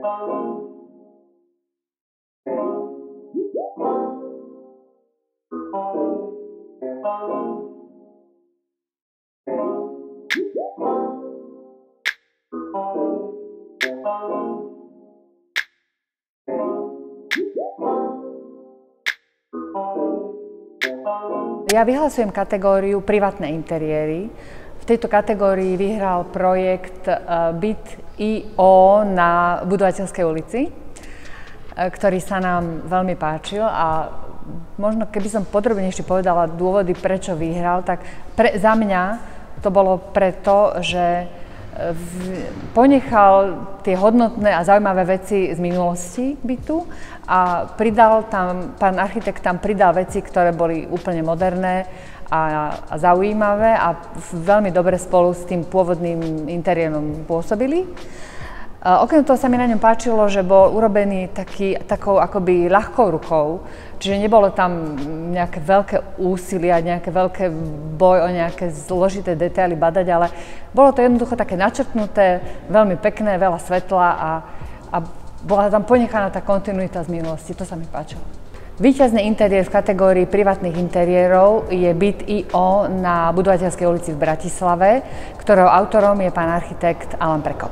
Ja vyhlasujem kategóriu privátne interiéry. V tejto kategórii vyhral projekt Byt.io na Budovateľskej ulici, ktorý sa nám veľmi páčil a možno keby som podrobnejšie povedala dôvody, prečo vyhral, tak za mňa to bolo preto, že ponechal tie hodnotné a zaujímavé veci z minulosti bytu a pridal tam, pán architekt tam pridal veci, ktoré boli úplne moderné a zaujímavé a veľmi dobre spolu s tým pôvodným interiérom pôsobili. Okrem toho sa mi na ňom páčilo, že bol urobený takou akoby ľahkou rukou, čiže nebolo tam nejaké veľké úsilie a nejaké veľké boj o nejaké zložité detaily badať, ale bolo to jednoducho také načrtnuté, veľmi pekné, veľa svetla a bola tam ponechaná tá kontinuita z minulosti, to sa mi páčilo. Víťazný interiér v kategórii privátnych interiérov je Byt.io na Budovateľskej ulici v Bratislave, ktorého autorom je pán architekt Alan Prekop.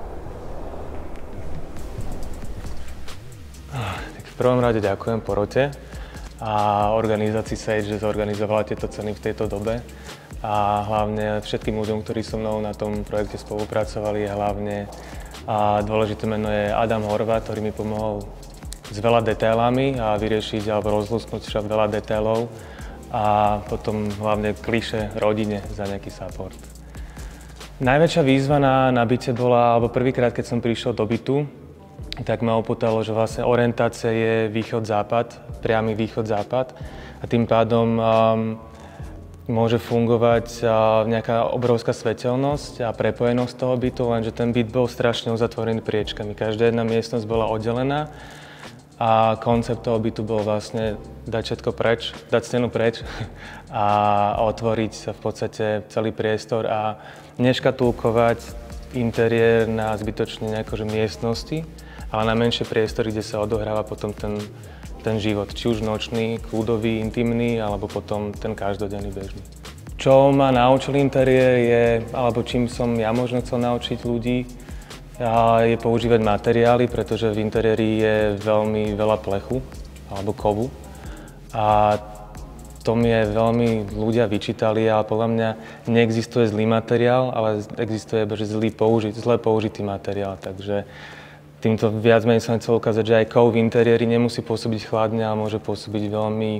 V prvom rade ďakujem porote a organizácii SAGE, že zorganizovala tieto ceny v tejto dobe a hlavne všetkým ľuďom, ktorí so mnou na tom projekte spolupracovali a hlavne dôležité meno je Adam Horváth, ktorý mi pomohol s veľa detailami a vyriešiť alebo rozlúsknuť však veľa detailov a potom hlavne klišé rodine za nejaký support. Najväčšia výzva na byte bola, alebo prvýkrát, keď som prišiel do bytu, tak ma opútalo, že vlastne orientácia je východ-západ, priamy východ-západ a tým pádom môže fungovať nejaká obrovská svetelnosť a prepojenosť toho bytu, lenže ten byt bol strašne uzatvorený priečkami. Každá jedna miestnosť bola oddelená a koncept toho bytu bol vlastne dať všetko preč, dať stenu preč a otvoriť sa v podstate celý priestor a neškatulkovať interiér na zbytočne nejaké miestnosti, ale na menšie priestory, kde sa odohráva potom ten život, či už nočný, kľudový, intimný, alebo potom ten každodenný bežný. Čo ma naučil interiér je, alebo čím som ja možno chcel naučiť ľudí, je používať materiály, pretože v interiéri je veľmi veľa plechu alebo kovu. A to mi veľmi ľudia vyčítali, ale podľa mňa neexistuje zlý materiál, ale existuje zle použitý materiál. Takže týmto viac menej som chcel ukázať, že aj kov v interiéri nemusí pôsobiť chladne, ale môže pôsobiť veľmi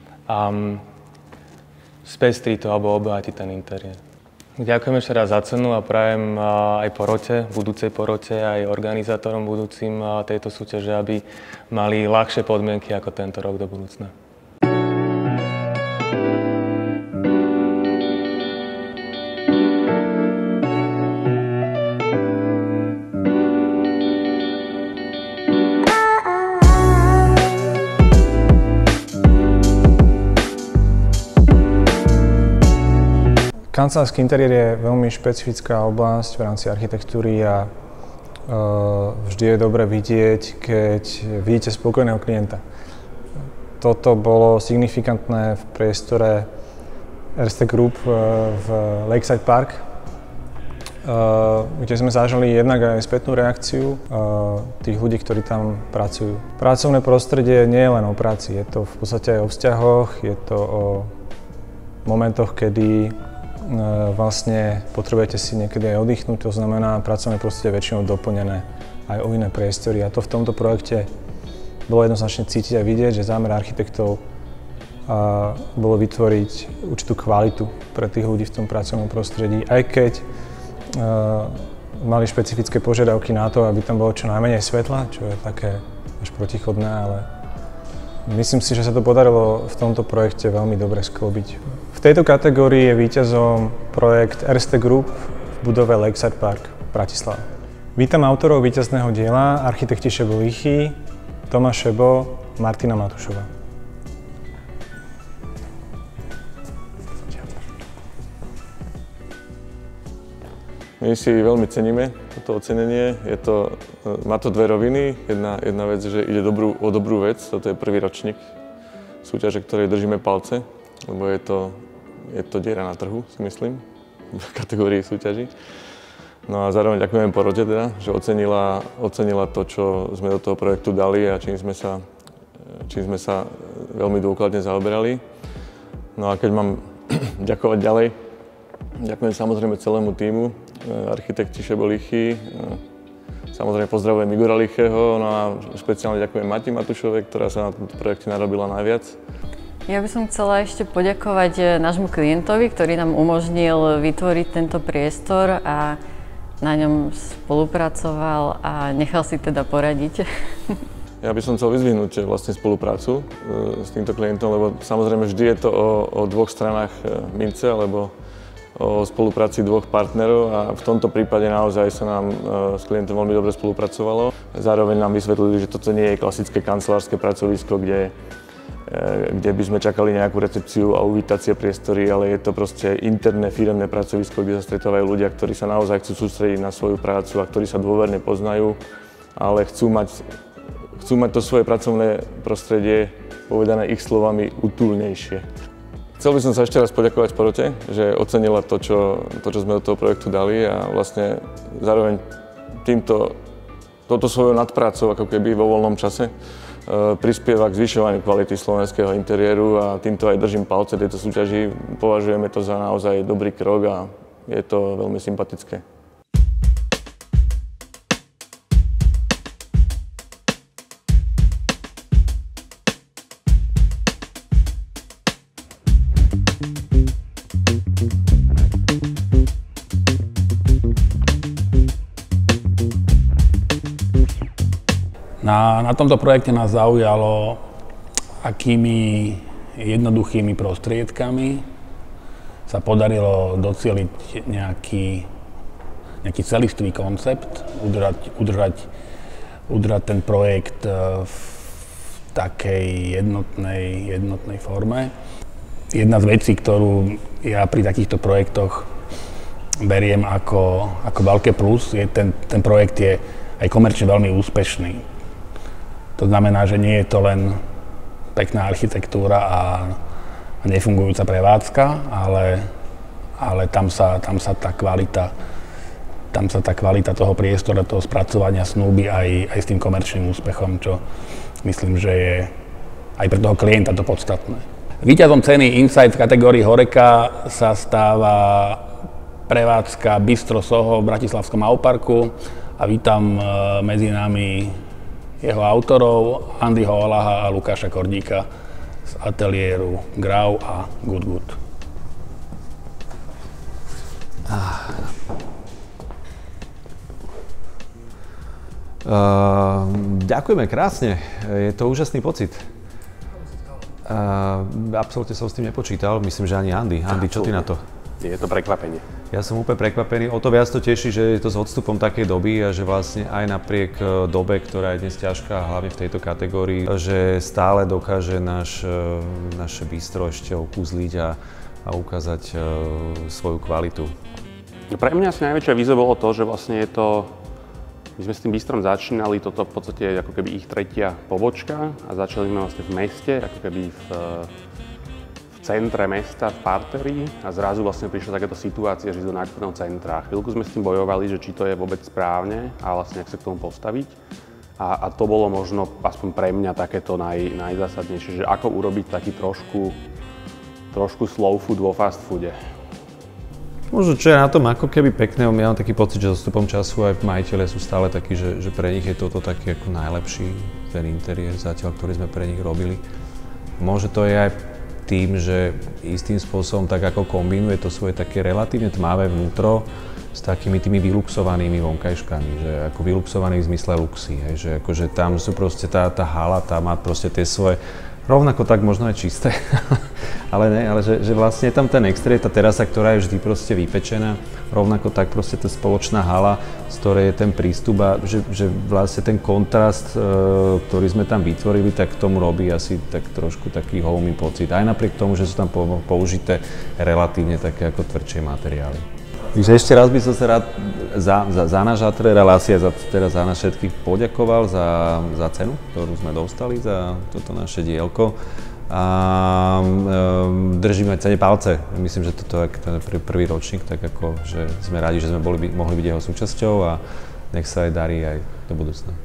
spestriť to alebo obohatiť ten interiér. Ďakujem ešte raz za cenu a prajem aj porote, budúcej porote, aj organizátorom budúcim tejto súťaže, aby mali ľahšie podmienky ako tento rok do budúcna. Kancelársky interiér je veľmi špecifická oblasť v rámci architektúry a vždy je dobre vidieť, keď vidíte spokojného klienta. Toto bolo signifikantné v priestore Erste Group v Lakeside Park, kde sme zažili jednak aj spätnú reakciu tých ľudí, ktorí tam pracujú. Pracovné prostredie nie je len o práci, je to v podstate aj o vzťahoch, je to o momentoch, kedy vlastne potrebujete si niekedy aj oddychnúť, to znamená pracovné prostredie je väčšinou doplnené aj o iné priestory a to v tomto projekte bolo jednoznačne cítiť a vidieť, že zámer architektov bolo vytvoriť určitú kvalitu pre tých ľudí v tom pracovnom prostredí, aj keď mali špecifické požiadavky na to, aby tam bolo čo najmenej svetla, čo je také až protichodné, ale myslím si, že sa to podarilo v tomto projekte veľmi dobre sklobiť. V tejto kategórii je víťazom projekt Erste Group v budove Lakeside Park v Bratislave. Vítam autorov víťazného diela, architekti Šebo Lichy, Tomáš Šebo, Martina Matušová. My si veľmi ceníme toto ocenenie. Má to dve roviny. Jedna vec, že ide o dobrú vec. Toto je prvý ročník súťaže, ktorej držíme palce, lebo je to diera na trhu, si myslím, v kategórii súťaží. No a zároveň ďakujem porote teda, že ocenila to, čo sme do toho projektu dali a čím sme sa veľmi dôkladne zaoberali. No a keď mám ďakovať ďalej, ďakujem samozrejme celému tímu, architekti Šebo Lichy, samozrejme pozdravujem Igora Lichého, no a špeciálne ďakujem Mati Matušovej, ktorá sa na tomto projekte narobila najviac. Ja by som chcela ešte poďakovať nášmu klientovi, ktorý nám umožnil vytvoriť tento priestor a na ňom spolupracoval a nechal si teda poradiť. Ja by som chcel vyzdvihnúť vlastne spoluprácu s týmto klientom, lebo samozrejme vždy je to o dvoch stranách mince, alebo o spolupráci dvoch partnerov a v tomto prípade naozaj sa nám s klientom veľmi dobre spolupracovalo. Zároveň nám vysvetlili, že toto nie je klasické kancelárske pracovisko, kde by sme čakali nejakú recepciu a uvítacie priestory, ale je to proste interné firemné pracovisko, kde sa stretávajú ľudia, ktorí sa naozaj chcú sústrediť na svoju prácu a ktorí sa dôverne poznajú, ale chcú mať to svoje pracovné prostredie, povedané ich slovami, útulnejšie. Chcel by som sa ešte raz poďakovať porote, že ocenila to, čo sme do toho projektu dali a vlastne zároveň touto svojou nadprácou, ako keby vo voľnom čase, prispieva k zvyšovaniu kvality slovenského interiéru a týmto aj držím palce tejto súťaži. Považujeme to za naozaj dobrý krok a je to veľmi sympatické. Na tomto projekte nás zaujalo, akými jednoduchými prostriedkami sa podarilo docieliť nejaký celistvý koncept, udržať ten projekt v takej jednotnej forme. Jedna z vecí, ktorú ja pri takýchto projektoch beriem ako veľké plus, je ten projekt je aj komerčne veľmi úspešný. To znamená, že nie je to len pekná architektúra a nefungujúca prevádzka, ale tam sa tá kvalita toho priestora, toho spracovania snúbi aj s tým komerčným úspechom, čo myslím, že je aj pre toho klienta to podstatné. Víťazom ceny Insight v kategórii Horeca sa stáva prevádzka Bistro Soho v bratislavskom Auparku a vítam medzi nami jeho autorov Andyho Olaha a Lukáša Kordíka z ateliéru Grau a Good Good. Ďakujeme krásne, je to úžasný pocit. Absolútne som s tým nepočítal, myslím, že ani Andy. Andy, čo ty na to? Je to prekvapenie. Ja som úplne prekvapený, o to viac to teší, že je to s odstupom takej doby a že vlastne aj napriek dobe, ktorá je dnes ťažká, hlavne v tejto kategórii, že stále dokáže naše bistro ešte okúzliť a ukázať svoju kvalitu. Pre mňa asi najväčšia výzva bolo to, že vlastne je to, my sme s tým bistrom začínali, toto v podstate ako keby ich tretia pobočka a začali sme vlastne v meste, ako keby v centre mesta, v parterí a zrazu vlastne prišla takéto situácia, že do nákupného centra. Chvíľku sme s tým bojovali, že či to je vôbec správne a vlastne ak sa k tomu postaviť. A to bolo možno, aspoň pre mňa, takéto najzásadnejšie, že ako urobiť taký trošku slow food vo fast foode. Možno čo je na tom ako keby pekné, ja mám taký pocit, že so stupom času aj majiteľe sú stále takí, že pre nich je toto taký ako najlepší ten interiér zatiaľ, ktorý sme pre nich robili. Možno to je aj tým, že istým spôsobom tak ako kombinuje to svoje také relatívne tmavé vnútro s takými tými vyluxovanými vonkajškami, že ako vyluxovaný v zmysle luxy, hej, že akože tam sú proste tá hala, tá má proste tie svoje, rovnako tak možno aj čisté, ale že vlastne je tam ten exteriér, tá terasa, ktorá je vždy proste vypečená, rovnako tak proste tá spoločná hala, z ktorej je ten prístup a že vlastne ten kontrast, ktorý sme tam vytvorili, tak tomu robí asi tak trošku taký homey pocit, aj napriek tomu, že sú tam použité relatívne také ako tvrdšie materiály. Takže ešte raz by som sa rád za náš ateliér, ale asi aj za nás všetkých poďakoval za cenu, ktorú sme dostali za toto naše dielko. A držíme cene palce. Myslím, že toto je ten prvý ročník, tak ako, že sme radi, že sme mohli byť jeho súčasťou a nech sa aj darí aj do budúcna.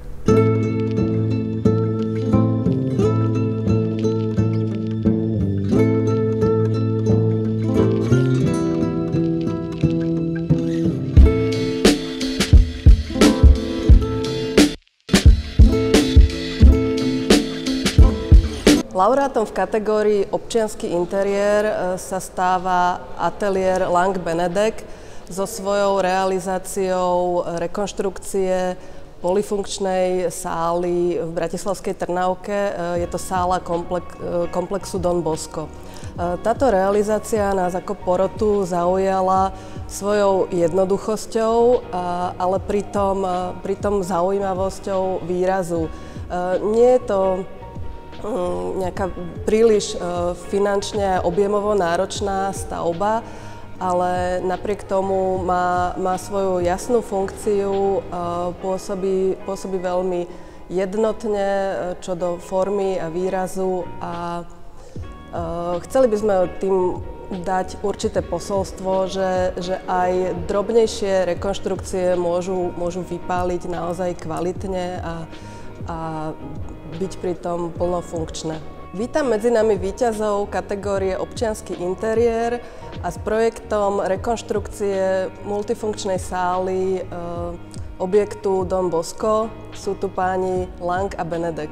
Laureátom v kategórii občiansky interiér sa stáva ateliér Lang Benedek so svojou realizáciou rekonštrukcie polyfunkčnej sály v bratislavskej Trnavke. Je to sála komplexu Don Bosco. Táto realizácia nás ako porotu zaujala svojou jednoduchosťou, ale pritom zaujímavosťou výrazu. Nie je to nejaká príliš finančne a objemovo náročná stavba, ale napriek tomu má svoju jasnú funkciu, pôsobí veľmi jednotne čo do formy a výrazu a chceli by sme tým dať určité posolstvo, že aj drobnejšie rekonštrukcie môžu vypáliť naozaj kvalitne a byť pritom plnofunkčné. Vítam medzi nami víťazov kategórie občiansky interiér a s projektom rekonštrukcie multifunkčnej sály objektu Don Bosco sú tu páni Lang a Benedek.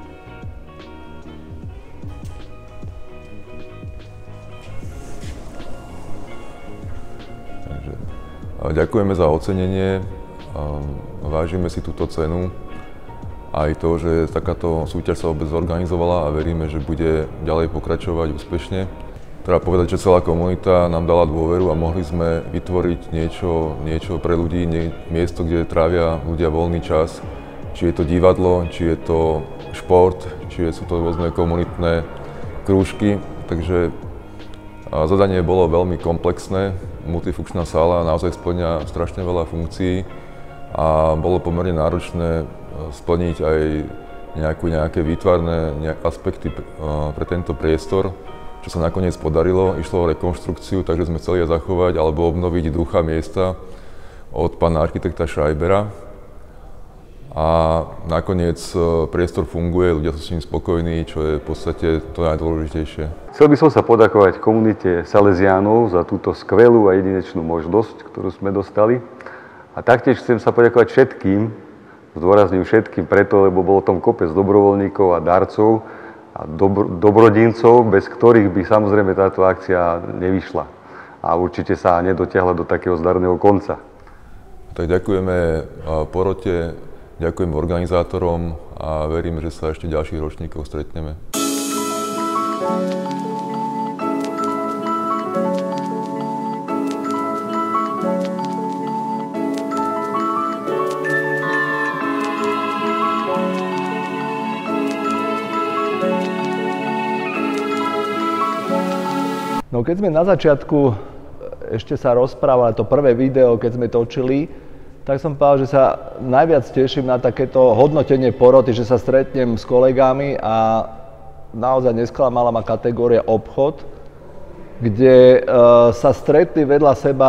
Ďakujeme za ocenenie, vážime si túto cenu. Aj to, že takáto súťaž sa vôbec zorganizovala a veríme, že bude ďalej pokračovať úspešne. Treba povedať, že celá komunita nám dala dôveru a mohli sme vytvoriť niečo pre ľudí, miesto, kde trávia ľudia voľný čas. Či je to divadlo, či je to šport, či sú to rôzne komunitné krúžky. Takže zadanie bolo veľmi komplexné. Multifunkčná sála naozaj spĺňa strašne veľa funkcií a bolo pomerne náročné splniť aj nejaké výtvarné aspekty pre tento priestor, čo sa nakoniec podarilo. Išlo o rekonštrukciu, takže sme chceli zachovať alebo obnoviť ducha miesta od pána architekta Schreibera. A nakoniec priestor funguje, ľudia sú s ním spokojní, čo je v podstate to najdôležitejšie. Chcel by som sa poďakovať komunite Salesiánov za túto skvelú a jedinečnú možnosť, ktorú sme dostali. A taktiež chcem sa poďakovať všetkým, zdôrazním všetkým preto, lebo bolo tam kopec dobrovoľníkov a darcov a dobrodincov, bez ktorých by samozrejme táto akcia nevyšla a určite sa nedotiahla do takého zdarného konca. Tak ďakujeme porote, ďakujem organizátorom a verím, že sa ešte ďalších ročníkov stretneme. No keď sme na začiatku ešte sa rozprávali, to prvé video, keď sme točili, tak som povedal, že sa najviac teším na takéto hodnotenie poroty, že sa stretnem s kolegami a naozaj nesklamala ma kategória obchod, kde sa stretli vedľa seba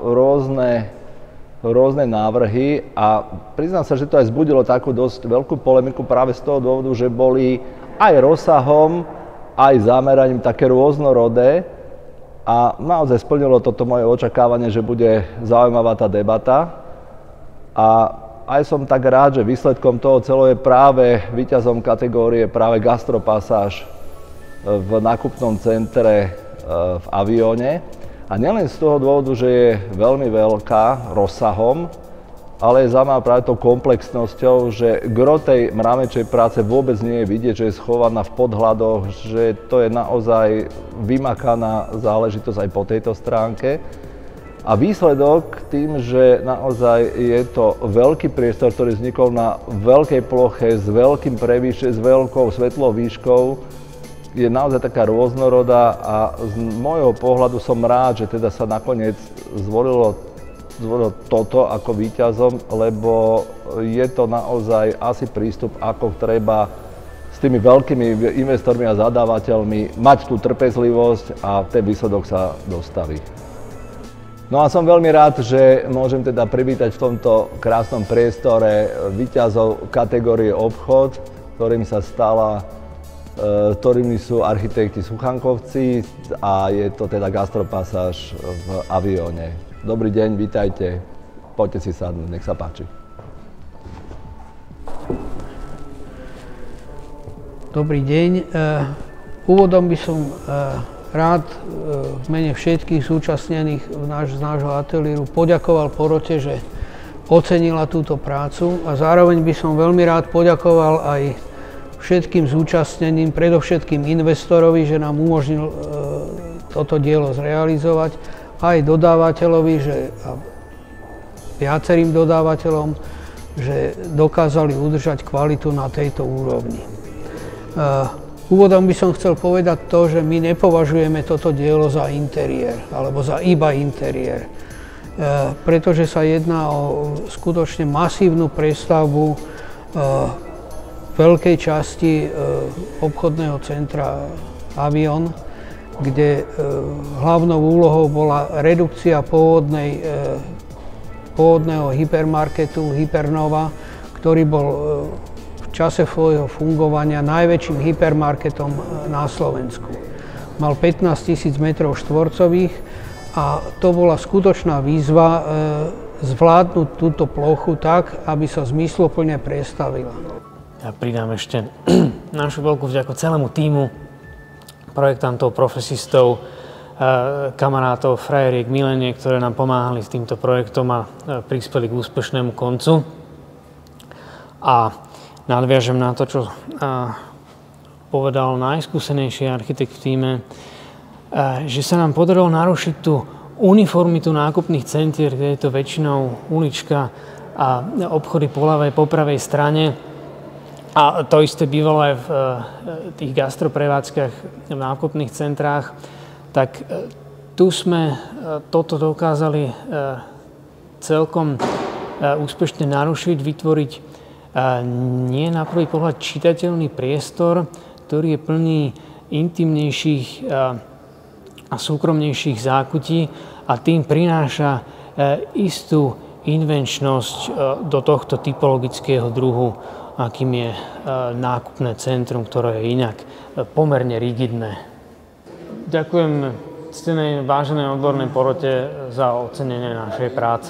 rôzne návrhy a priznám sa, že to aj zbudilo takú dosť veľkú polemiku práve z toho dôvodu, že boli aj rozsahom, aj zameraním také rôznorodé. A naozaj splnilo toto moje očakávanie, že bude zaujímavá tá debata. A aj som tak rád, že výsledkom toho celého je práve víťazom kategórie práve Gastropasáž v nákupnom centre v Avióne. A nielen z toho dôvodu, že je veľmi veľká rozsahom, ale je zaujímavá práve tou komplexnosťou, že gro tej mramečej práce vôbec nie je vidieť, že je schovaná v podhľadoch, že to je naozaj vymakaná záležitosť aj po tejto stránke. A výsledok tým, že naozaj je to veľký priestor, ktorý vznikol na veľkej ploche, s veľkým prevýšením, s veľkou svetlou výškou, je naozaj taká rôznorodá a z môjho pohľadu som rád, že teda sa nakoniec zvolilo toto ako víťazom, lebo je to naozaj asi prístup, ako treba s tými veľkými investormi a zadávateľmi mať tú trpezlivosť a ten výsledok sa dostaví. No a som veľmi rád, že môžem teda privítať v tomto krásnom priestore víťazov kategórie obchod, ktorými sú architekti Suchankovci a je to teda gastropasáž v Avióne. Dobrý deň, vítajte, poďte si sadnúť, nech sa páči. Dobrý deň. Úvodom by som rád v mene všetkých zúčastnených z nášho ateliéru poďakoval porote, že ocenila túto prácu a zároveň by som veľmi rád poďakoval aj všetkým zúčastneným, predovšetkým investorovi, že nám umožnil toto dielo zrealizovať, aj dodávateľovi, a viacerým dodávateľom, že dokázali udržať kvalitu na tejto úrovni. Úvodom by som chcel povedať to, že my nepovažujeme toto dielo za interiér, alebo za iba interiér, pretože sa jedná o skutočne masívnu prestavbu veľkej časti obchodného centra Avión, kde hlavnou úlohou bola redukcia pôvodného hypermarketu Hypernova, ktorý bol v čase svojho fungovania najväčším hypermarketom na Slovensku. Mal 15 000 metrov štvorcových a to bola skutočná výzva zvládnuť túto plochu tak, aby sa zmysluplne prestavila. Ja pridám ešte našu veľkú vďaku celému tímu projektantov, profesistov, kamarátov, frajeriek, mileniek, ktoré nám pomáhali s týmto projektom a prispeli k úspešnému koncu. A nadviažem na to, čo povedal najskúsenejší architekt v tíme, že sa nám podarilo narušiť tú uniformitu nákupných centier, kde je to väčšinou ulička a obchody po ľavej, po pravej strane. A to isté bývalo aj v tých gastroprevádzkach, v nákupných centrách. Tak tu sme toto dokázali celkom úspešne narušiť, vytvoriť nie na prvý pohľad čitateľný priestor, ktorý je plný intimnejších a súkromnejších zákutí a tým prináša istú invenčnosť do tohto typologického druhu, akým je nákupné centrum, ktoré je inak pomerne rigidné. Ďakujem ctenej váženej odbornej porote za ocenenie našej práce.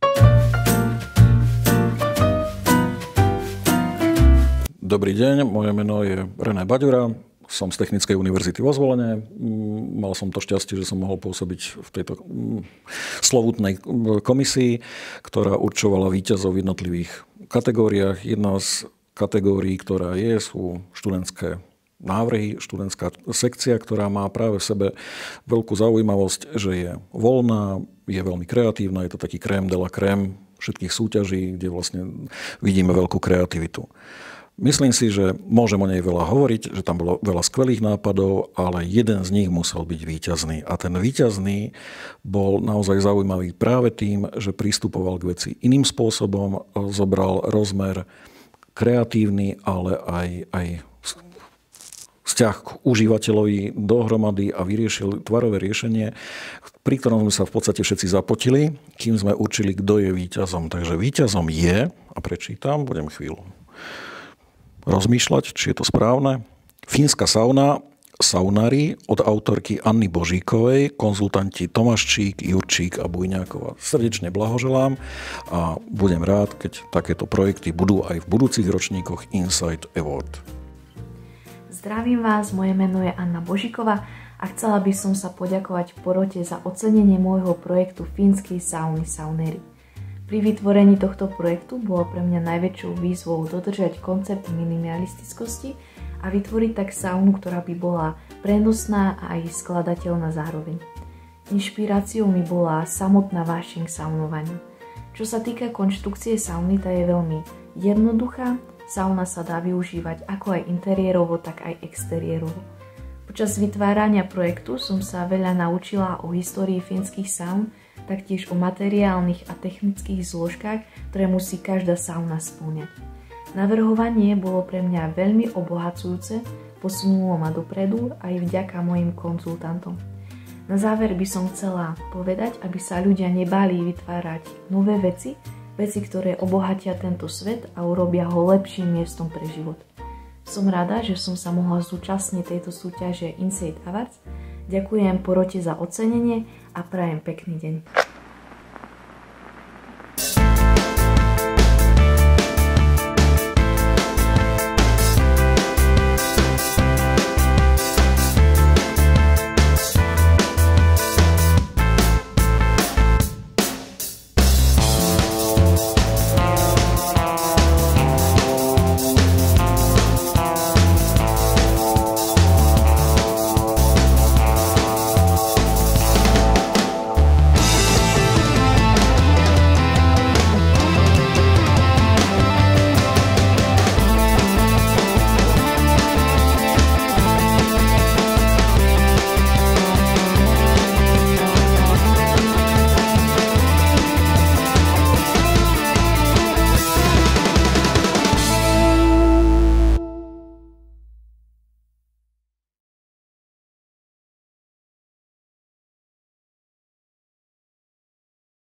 Dobrý deň, moje meno je René Baďura, som z Technickej univerzity vo Zvolene. Mal som to šťastie, že som mohol pôsobiť v tejto slovutnej komisii, ktorá určovala víťazov v jednotlivých kategóriách. Jedna z kategórií, ktorá sú študentské návrhy, študentská sekcia, ktorá má práve v sebe veľkú zaujímavosť, že je voľná, je veľmi kreatívna, je to taký crème de la crème všetkých súťaží, kde vlastne vidíme veľkú kreativitu. Myslím si, že môžem o nej veľa hovoriť, že tam bolo veľa skvelých nápadov, ale jeden z nich musel byť víťazný. A ten víťazný bol naozaj zaujímavý práve tým, že pristupoval k veci iným spôsobom, zobral rozmer kreatívny, ale aj vzťah k užívateľovi dohromady a vyriešil tvarové riešenie, pri ktorom sme sa v podstate všetci zapotili, kým sme určili, kto je víťazom. Takže víťazom je, a prečítam, budem chvíľu rozmýšľať, či je to správne. Fínska sauna, saunári od autorky Anny Božíkovej, konzultanti Tomáščík, Jurčík a Bujňáková. Srdečne blahoželám a budem rád, keď takéto projekty budú aj v budúcich ročníkoch Insight Award. Zdravím vás, moje meno je Anna Božíková a chcela by som sa poďakovať porote za ocenenie môjho projektu Fínskej sauny Saunery. Pri vytvorení tohto projektu bolo pre mňa najväčšou výzvou dodržať koncept minimalistickosti a vytvoriť tak saunu, ktorá by bola prenosná a aj skladateľná zároveň. Inšpiráciou mi bola samotná vášeň k saunovaniu. Čo sa týka konštrukcie sauny, tá je veľmi jednoduchá. Sauna sa dá využívať ako aj interiérovo, tak aj exteriérovo. Počas vytvárania projektu som sa veľa naučila o histórii fínskych saun, taktiež o materiálnych a technických zložkách, ktoré musí každá sauna spĺňať. Navrhovanie bolo pre mňa veľmi obohacujúce, posunulo ma dopredu aj vďaka mojim konzultantom. Na záver by som chcela povedať, aby sa ľudia nebáli vytvárať nové veci, ktoré obohatia tento svet a urobia ho lepším miestom pre život. Som rada, že som sa mohla zúčastniť tejto súťaže Insight Awards. Ďakujem porote za ocenenie a prajem pekný deň.